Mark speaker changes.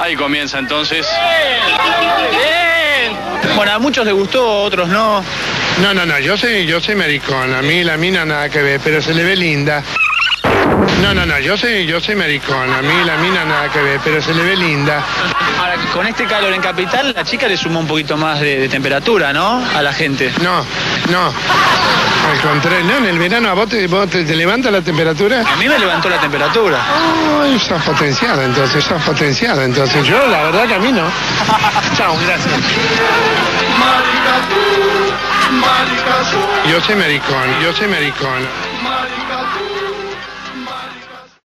Speaker 1: Ahí comienza entonces.
Speaker 2: Bien. Bueno, a muchos les gustó, a otros no.
Speaker 3: No, yo soy maricón, a mí la mina nada que ver, pero se le ve linda. No, yo soy maricón, a mí la mina nada que ver, pero se le ve linda.
Speaker 2: Ahora, con este calor en Capital, la chica le sumó un poquito más de temperatura, ¿no? A la gente.
Speaker 3: No. Al contrario, no, en el verano a vos te levanta la temperatura.
Speaker 2: A mí me levantó la temperatura.
Speaker 3: Ay, sos potenciada entonces. Yo, la verdad que a mí no.
Speaker 2: Chao, gracias.
Speaker 3: Yo soy maricón.